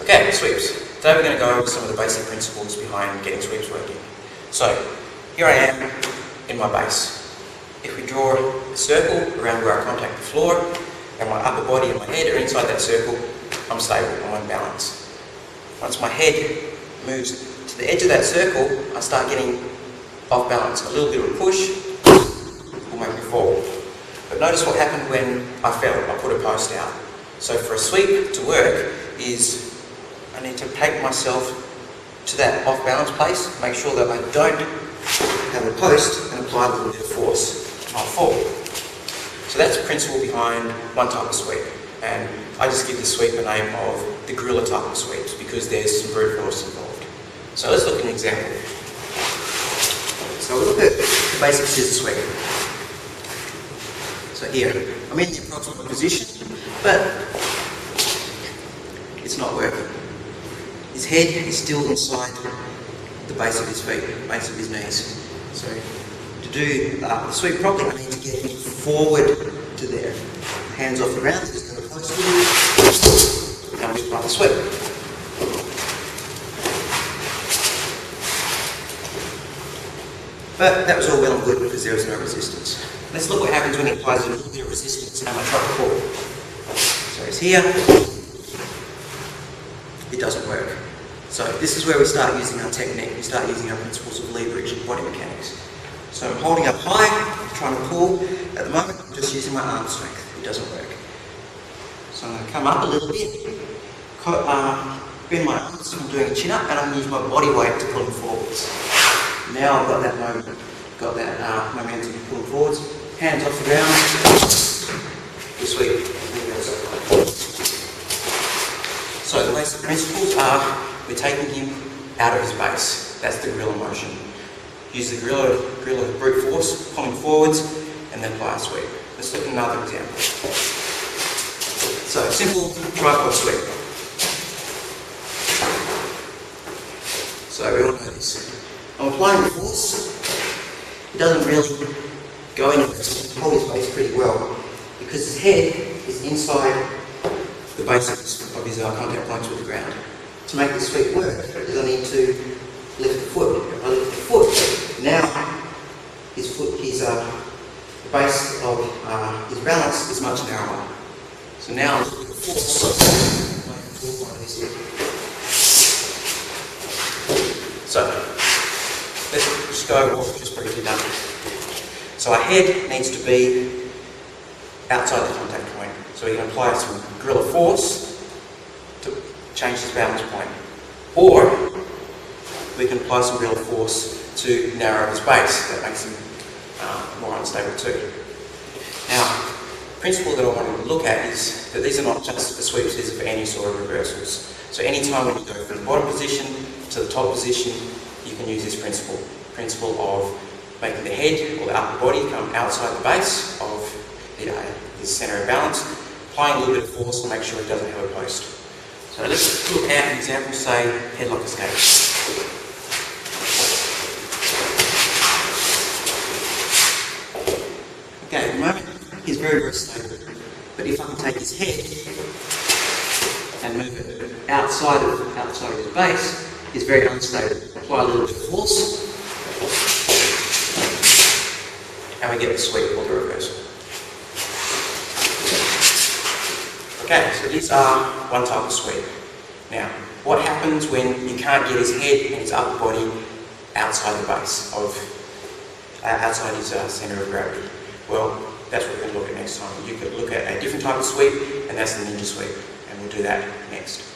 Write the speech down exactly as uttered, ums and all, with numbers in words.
Okay, sweeps. Today we're going to go over some of the basic principles behind getting sweeps working. So, here I am in my base. If we draw a circle around where I contact the floor, and my upper body and my head are inside that circle, I'm stable, I'm on balance. Once my head moves to the edge of that circle, I start getting off balance. A little bit of a push will make me fall. But notice what happened when I fell. I put a post out. So for a sweep to work is I need to take myself to that off balance place, make sure that I don't have a post and apply a little bit of force. I'll fall. So that's the principle behind one type of sweep. And I just give the sweep a name of the gorilla type of sweeps because there's some brute force involved. So let's look at an example. So we'll look at the basic scissor sweep. So here, I'm in the approximate position, but it's not working. His head is still inside the base of his feet, base of his knees. So to do uh, the sweep properly, I need to get him forward to there. Hands off the ground, just go close to him, and we apply the sweep. But that was all well and good because there was no resistance. Let's look what happens when he applies a little bit of resistance and I try to pull. So he's here. It doesn't work. So this is where we start using our technique. We start using our principles of leverage and body mechanics. So I'm holding up high, trying to pull. At the moment, I'm just using my arm strength. It doesn't work. So I'm going to come up a little bit, uh, bend my arms so I'm doing a chin up, and I'm going to use my body weight to pull them forwards. Now I've got that moment, got that uh, momentum to pull forwards. Hands off the ground. We sweep. So the basic principles are we're taking him out of his base. That's the gorilla motion. Use the gorilla, gorilla brute force, pulling forwards, and then apply a sweep. Let's look at another example. So simple tripod sweep. So we all know this. I'm applying the force. It doesn't really go anywhere, so I can hold his base pretty well because his head is inside the base of his, of his uh, contact points with the ground. To make this sweep work, is I need to lift the foot. If I lift the foot, now his foot, his uh, the base of uh, his balance is much narrower. So now I'm looking at force. So let's just go over what we've just briefly done. So our head needs to be outside the contact point. So we can apply some gorilla force to change his balance point. Or we can apply some gorilla force to narrow his base. That makes him uh, more unstable too. Now, the principle that I wanted to look at is that these are not just for sweeps, these are for any sort of reversals. So any time when you go from the bottom position to the top position, you can use this principle. Principle of making the head or the upper body come outside the base of the, uh, his centre of balance, applying a little bit of force to make sure it doesn't have a post. So let's look at an example, say headlock escape. Okay, at the moment he's very, very stable. But if I can take his head and move it outside of, outside of his base, he's very unstable. Apply a little bit of force, and we get the sweep or the reversal. Okay, so these are one type of sweep. Now, what happens when you can't get his head and his upper body outside the base of, uh, outside his uh, centre of gravity? Well, that's what we're going to look at next time. You could look at a different type of sweep, and that's the ninja sweep, and we'll do that next.